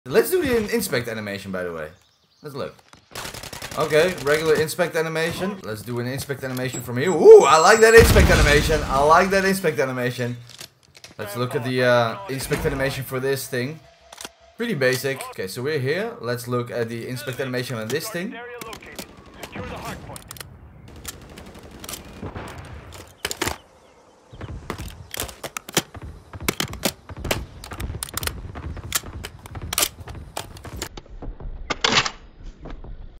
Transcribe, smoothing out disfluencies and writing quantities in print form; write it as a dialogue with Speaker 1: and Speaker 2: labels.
Speaker 1: Let's do the inspect animation, by the way. Let's look. Okay, regular inspect animation. Let's do an inspect animation from here. Ooh, I like that inspect animation. I like that inspect animation. Let's look at the inspect animation for this thing. Pretty basic. Okay, so we're here. Let's look at the inspect animation on this thing.